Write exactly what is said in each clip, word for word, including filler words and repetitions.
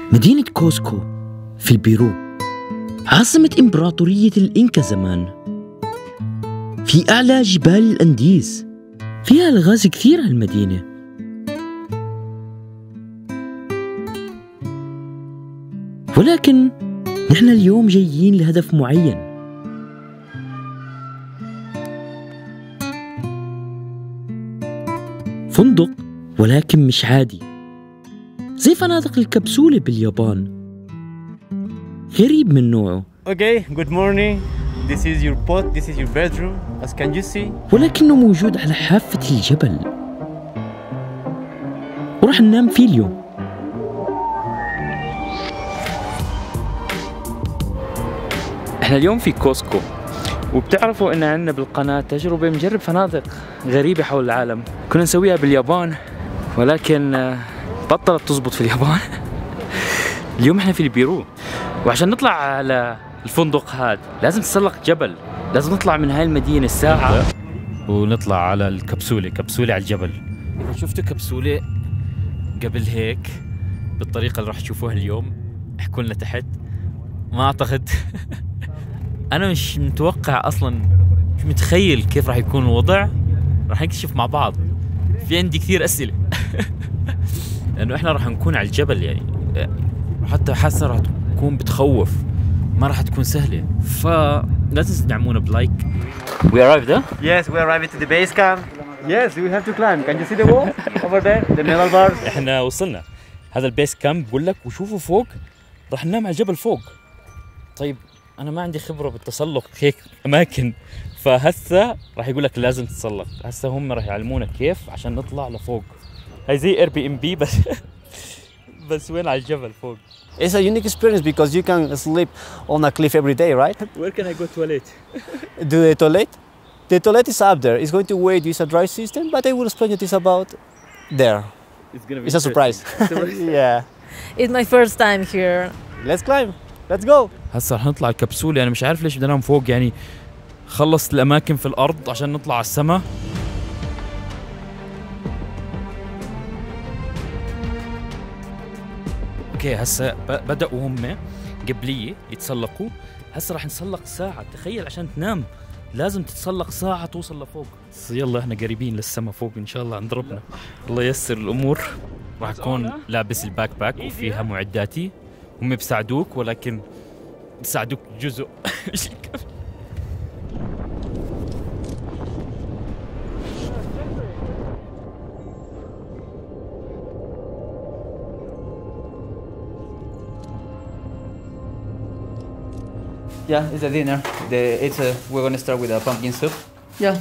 مدينة كوسكو في البيرو، عاصمة إمبراطورية الإنكا زمان، في أعلى جبال الأنديز. فيها ألغاز كثير هالمدينة، ولكن نحن اليوم جايين لهدف معين. فندق، ولكن مش عادي زي فنادق الكبسولة باليابان، غريب من نوعه. Okay, good morning. This is your pot, this is your bedroom, as can you see. ولكنه موجود على حافة الجبل، ورح ننام فيه اليوم. احنا اليوم في كوسكو، وبتعرفوا ان عندنا بالقناة تجربة نجرب فنادق غريبة حول العالم. كنا نسويها باليابان ولكن بطلت تزبط في اليابان. اليوم احنا في البيرو، وعشان نطلع على الفندق هذا لازم تسلق جبل، لازم نطلع من هاي المدينة الساعة ونطلع على الكبسولة، كبسولة على الجبل. إذا شفتوا كبسولة قبل هيك بالطريقة اللي راح تشوفوها اليوم احكوا لنا تحت. ما اعتقد. انا مش متوقع اصلا، مش متخيل كيف راح يكون الوضع. راح نكتشف مع بعض. في عندي كثير اسئلة. لانه احنا راح نكون على الجبل، يعني حتى حاسة راح تكون بتخوف، ما راح تكون سهلة. ف لا تنسوا تدعمونا بلايك. We arrived there? Yes, we arrived to the base camp. Yes, we have to climb. Can you see the wall over there? The metal bars. احنا وصلنا هذا البيس كامب بقول لك، وشوفوا فوق راح ننام على الجبل فوق. طيب انا ما عندي خبرة بالتسلق هيك اماكن، فهسه راح يقول لك لازم تتسلق. هسه هم راح يعلمونا كيف عشان نطلع لفوق. هاي زي اير بي ام بي بس بس وين على الجبل فوق. It's a unique experience because you can sleep on a cliff every day, right? Where can I go toilet? Do the toilet? The toilet is up there. It's going to wait. It's a dry system, but I will explain it is about there. It's gonna be It's a surprise. Yeah. It's my first time here. Let's climb. Let's go. هسه رح نطلع الكبسولة. أنا مش عارف ليش بدنا ننام فوق، يعني خلصت الأماكن في الأرض عشان نطلع على السما. اوكي هسه بدأوا هم قبلية يتسلقوا. هسه رح نتسلق ساعة. تخيل عشان تنام لازم تتسلق ساعة توصل لفوق. يلا احنا قريبين للسما فوق ان شاء الله عند ربنا. الله ييسر الامور. راح اكون لابس الباك باك وفيها معداتي. هم بيساعدوك ولكن بيساعدوك جزء. Yeah, it's a dinner. The it's a we're gonna start with a pumpkin soup. Yeah.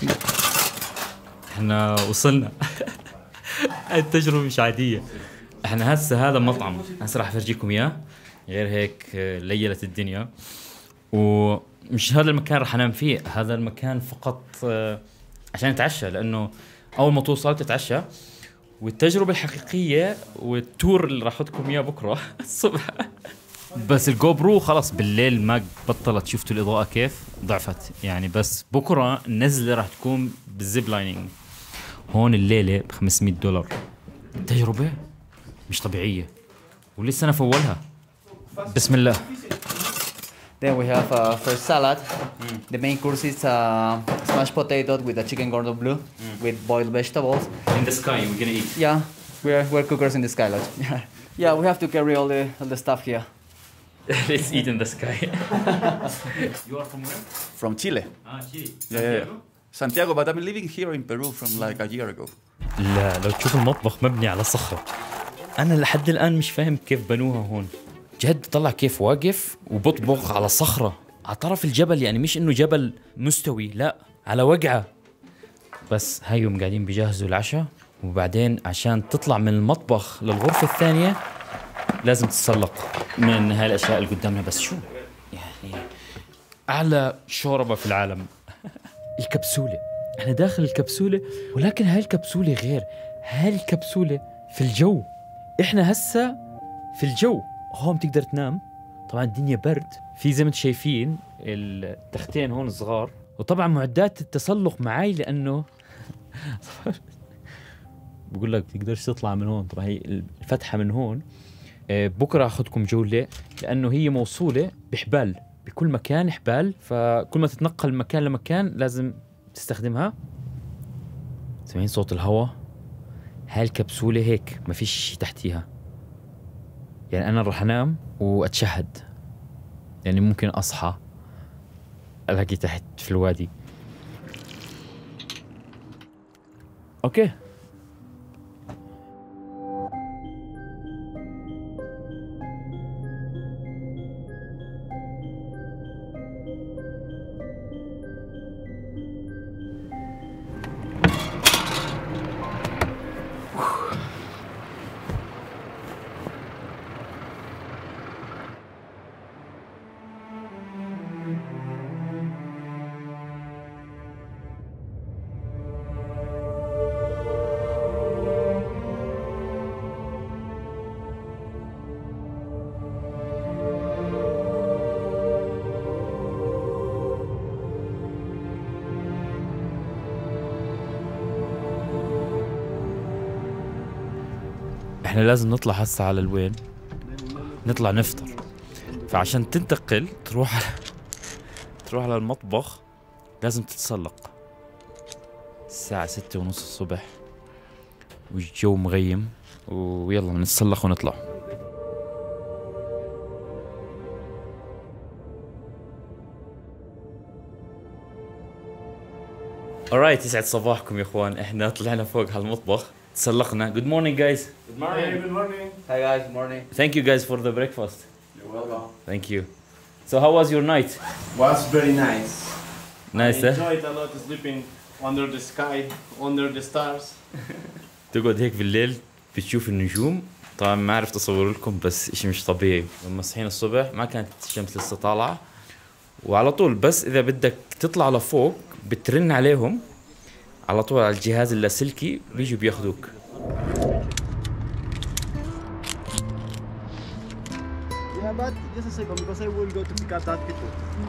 احنا وصلنا. التجربة مش عادية. احنا هسه هذا مطعم، هسه راح افرجيكم اياه. غير هيك ليلت الدنيا. ومش هذا المكان راح انام فيه، هذا المكان فقط عشان اتعشى، لانه اول ما توصل تتعشى. والتجربة الحقيقية والتور اللي راح اخذكم اياه بكره الصبح. بس الجو برو خلص بالليل ما بطلت. شفتوا الإضاءة كيف ضعفت يعني. بس بكرة النزلة راح تكون بالزيب لاينينج. هون الليلة ب خمسمية دولار. تجربة مش طبيعية، ولسه أنا في أولها. بسم الله. Then we have a first salad. Mm. The main course is uh, smashed potato with a chicken cordon bleu mm. with boiled vegetables. In the sky we're gonna eat. Yeah, we're we're cookers in the sky lodge. Yeah, we have to carry all the all the stuff here. Let's eat in the sky. You are from where? From Chile. Ah, Chile. Yeah, yeah, yeah. Santiago, but I'm living here in Peru from like a year ago. لا لو تشوف المطبخ مبني على صخرة. أنا لحد الآن مش فاهم كيف بنوها هون. جد طلع كيف واقف وبطبخ على صخرة على طرف الجبل، يعني مش إنه جبل مستوي، لا على وقعة. بس هايهم قاعدين بيجهزوا العشاء، وبعدين عشان تطلع من المطبخ للغرفة الثانية لازم تتسلق من هاي الأشياء اللي قدامنا. بس شو يعني أعلى شوربة في العالم. الكبسولة. احنا داخل الكبسولة، ولكن هاي الكبسولة غير. هاي الكبسولة في الجو. احنا هسه في الجو. هون بتقدر تنام. طبعا الدنيا برد. في زي ما انتم شايفين التختين هون صغار، وطبعا معدات التسلق معاي لأنه بقول لك بتقدرش تطلع من هون. طبعا هي الفتحة من هون بكره اخذكم جوله لانه هي موصوله بحبال، بكل مكان حبال، فكل ما تتنقل من مكان لمكان لازم تستخدمها. سامعين صوت الهواء؟ هاي الكبسوله هيك ما فيش شيء تحتيها، يعني انا راح انام واتشهد، يعني ممكن اصحى الاقي تحت في الوادي. اوكي احنا لازم نطلع هسه على الوين؟ نطلع نفطر. فعشان تنتقل تروح على تروح على المطبخ لازم تتسلق. الساعة ستة ونص الصبح والجو مغيم، ويلا نتسلق ونطلع. alright يسعد صباحكم يا اخوان. احنا طلعنا فوق هالمطبخ تسلقنا. Good morning guys. Good morning. Hey, good morning. Hi guys, good morning. Thank you guys for the breakfast. You're welcome. Thank you. So how was your night? Was very nice. Nice I eh? enjoyed a lot sleeping under the sky, under the stars. تقعد هيك بالليل بتشوف النجوم. طبعا ما عرفت اصور لكم بس اشي مش طبيعي. لما صحينا الصبح ما كانت الشمس لسه طالعة، وعلى طول بس اذا بدك تطلع لفوق بترن عليهم على طول على الجهاز اللاسلكي بيجوا بياخذوك. Yeah, but just a second because I will go to pick up that people.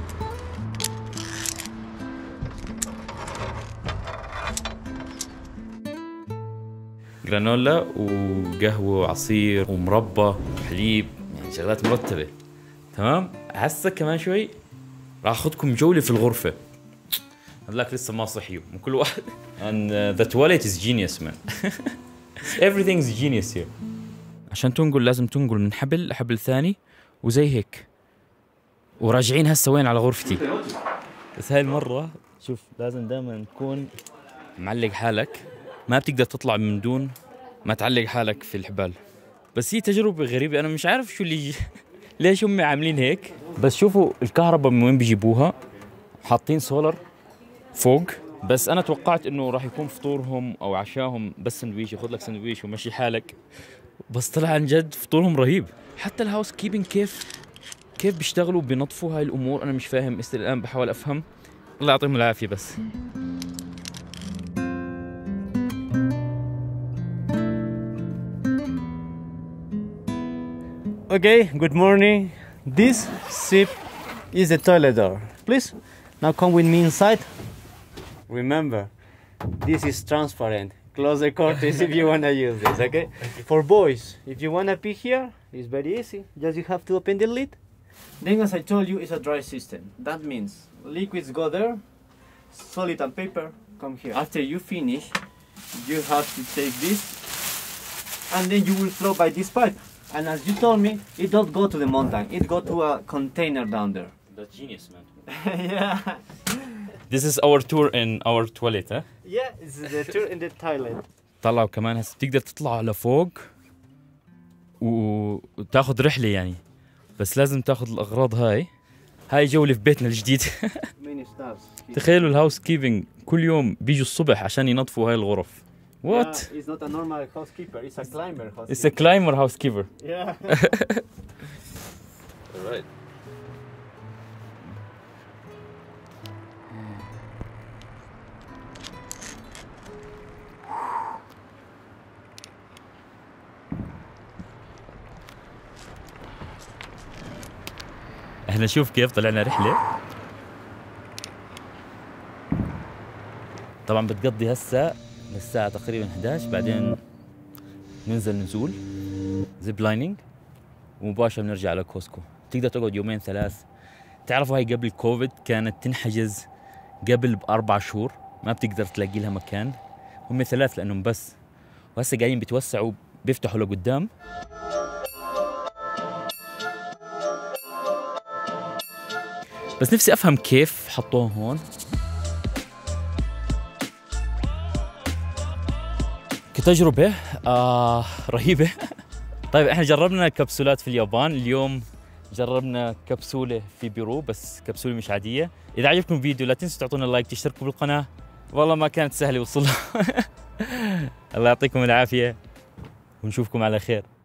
جرانولا وقهوة وعصير ومربى وحليب، يعني شغلات مرتبة. تمام. هسه كمان شوي راح اخذكم جولة في الغرفة. هذاك لسه ما صحيوا من كل واحد. and uh, the toilet is genius man. everything is genius here. عشان تنقل لازم تنقل من حبل لحبل ثاني وزي هيك. وراجعين هسه وين؟ على غرفتي. بس هاي المرة شوف لازم دائما تكون معلق حالك، ما بتقدر تطلع من دون ما تعلق حالك في الحبال. بس هي تجربة غريبة، أنا مش عارف شو اللي ليش هم عاملين هيك. بس شوفوا الكهرباء من وين بيجيبوها، حاطين سولر فوق. بس أنا توقعت إنه راح يكون فطورهم أو عشاهم بس سندويش، ياخذ لك سندويش ومشي حالك. بس طلع عن جد فطورهم رهيب. حتى الهاوس كيبنج كيف كيف بيشتغلوا بينظفوا هاي الأمور أنا مش فاهم. إست الآن بحاول أفهم. الله يعطيهم العافية. بس Okay, good morning. This ship is the toilet door. Please, now come with me inside. Remember, this is transparent. Close the curtains if you want to use this, okay? For boys, if you want to pee here, it's very easy. Just you have to open the lid. Then, as I told you, it's a dry system. That means liquids go there, solid and paper come here. After you finish, you have to take this, and then you will flow by this pipe. And as you told me, it don't go to the mountain. It go to a container down there. That's genius man. Yeah. This is our tour in our toilet ها. Yeah, it's the tour in the Thailand. طلعوا كمان هسه بتقدر تطلع لفوق وتاخذ رحلة يعني، بس لازم تاخذ الأغراض هاي. هاي جولة في بيتنا الجديد. Many stars. تخيلوا الهاوس كيبنج كل يوم بيجوا الصبح عشان ينظفوا هاي الغرف. What? Yeah, it's not a normal housekeeper. It's a climber housekeeper. It's a climber housekeeper. Yeah. Alright. احنا شوف كيف طلعنا رحلة. طبعا بتقضي هسه للساعة تقريبا إحدى عشر، بعدين ننزل نزول زيب لايننج ومباشرة بنرجع على كوسكو. تقدر تقعد يومين ثلاث. تعرفوا هاي قبل الكوفيد كانت تنحجز قبل بأربع شهور، ما بتقدر تلاقي لها مكان. هم ثلاث لأنهم بس، وهسه قاعدين بيتوسعوا بيفتحوا لقدام. بس نفسي أفهم كيف حطوها هون. كتجربة آه رهيبة. طيب احنا جربنا كبسولات في اليابان، اليوم جربنا كبسولة في بيرو، بس كبسولة مش عادية. إذا عجبكم الفيديو لا تنسوا تعطونا لايك، تشتركوا بالقناة. والله ما كانت سهلة وصلها. الله يعطيكم العافية ونشوفكم على خير.